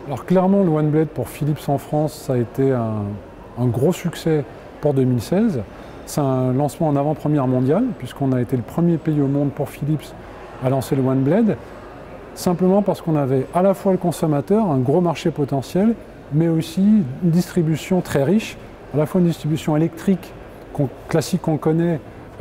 Alors clairement, le OneBlade pour Philips en France, ça a été un gros succès pour 2016. C'est un lancement en avant-première mondiale, puisqu'on a été le premier pays au monde pour Philips à lancer le OneBlade, simplement parce qu'on avait à la fois le consommateur, un gros marché potentiel, mais aussi une distribution très riche, à la fois une distribution électrique classique qu'on connaît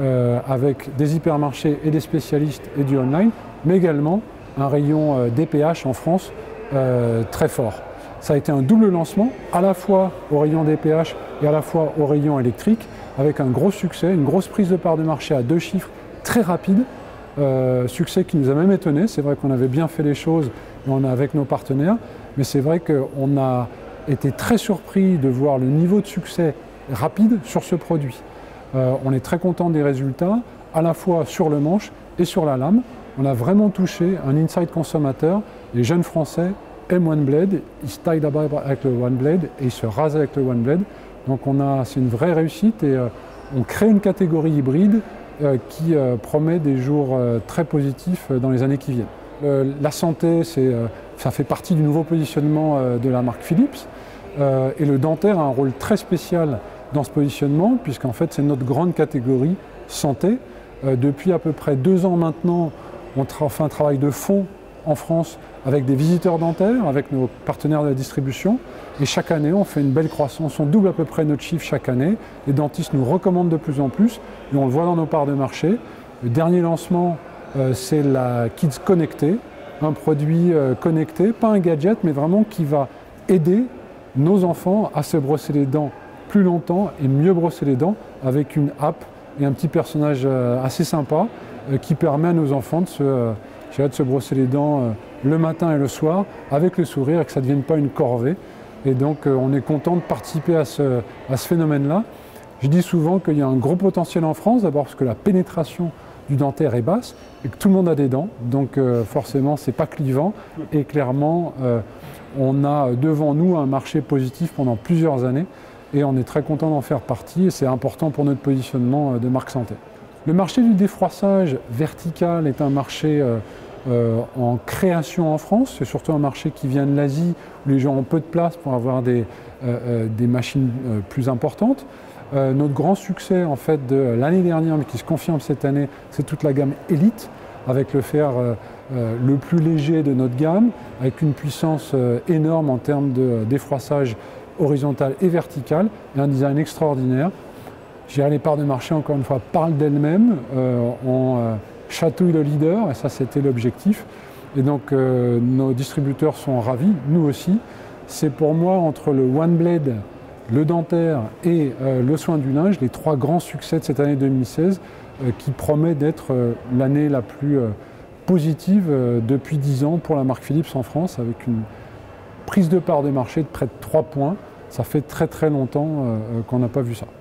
avec des hypermarchés et des spécialistes et du online, mais également un rayon DPH en France très fort. Ça a été un double lancement, à la fois au rayon DPH et à la fois au rayon électrique, avec un gros succès, une grosse prise de part de marché à 2 chiffres, très rapide, succès qui nous a même étonnés. C'est vrai qu'on avait bien fait les choses et on a avec nos partenaires, mais c'est vrai qu'on a été très surpris de voir le niveau de succès rapide sur ce produit. On est très content des résultats, à la fois sur le manche et sur la lame. On a vraiment touché un insight consommateur. Les jeunes Français aiment OneBlade, ils se taillent d'abord avec le OneBlade et ils se rasent avec le OneBlade. Donc c'est une vraie réussite et on crée une catégorie hybride qui promet des jours très positifs dans les années qui viennent. La santé, ça fait partie du nouveau positionnement de la marque Philips et le dentaire a un rôle très spécial dans ce positionnement puisqu'en fait c'est notre grande catégorie santé. Depuis à peu près 2 ans maintenant, on fait un travail de fond en France avec des visiteurs dentaires, avec nos partenaires de la distribution. Et chaque année, on fait une belle croissance. On double à peu près notre chiffre chaque année. Les dentistes nous recommandent de plus en plus et on le voit dans nos parts de marché. Le dernier lancement, c'est la Kids Connectée, un produit connecté, pas un gadget, mais vraiment qui va aider nos enfants à se brosser les dents plus longtemps et mieux brosser les dents avec une app et un petit personnage assez sympa qui permet à nos enfants de se brosser les dents le matin et le soir avec le sourire et que ça ne devienne pas une corvée. Et donc on est content de participer à ce phénomène-là. Je dis souvent qu'il y a un gros potentiel en France, d'abord parce que la pénétration du dentaire est basse et que tout le monde a des dents, donc forcément c'est pas clivant et clairement on a devant nous un marché positif pendant plusieurs années et on est très content d'en faire partie et c'est important pour notre positionnement de marque santé. Le marché du défroissage vertical est un marché en création en France. C'est surtout un marché qui vient de l'Asie où les gens ont peu de place pour avoir des machines plus importantes. Notre grand succès en fait de l'année dernière, mais qui se confirme cette année, c'est toute la gamme Elite, avec le fer le plus léger de notre gamme, avec une puissance énorme en termes de défroissage horizontal et vertical, et un design extraordinaire. Les parts de marché, encore une fois, parlent d'elles-mêmes. On chatouille le leader, et ça, c'était l'objectif. Et donc, nos distributeurs sont ravis, nous aussi. C'est pour moi, entre le OneBlade, le dentaire et le soin du linge, les 3 grands succès de cette année 2016, qui promet d'être l'année la plus positive depuis 10 ans pour la marque Philips en France, avec une prise de part de marché de près de 3 points. Ça fait très très longtemps qu'on n'a pas vu ça.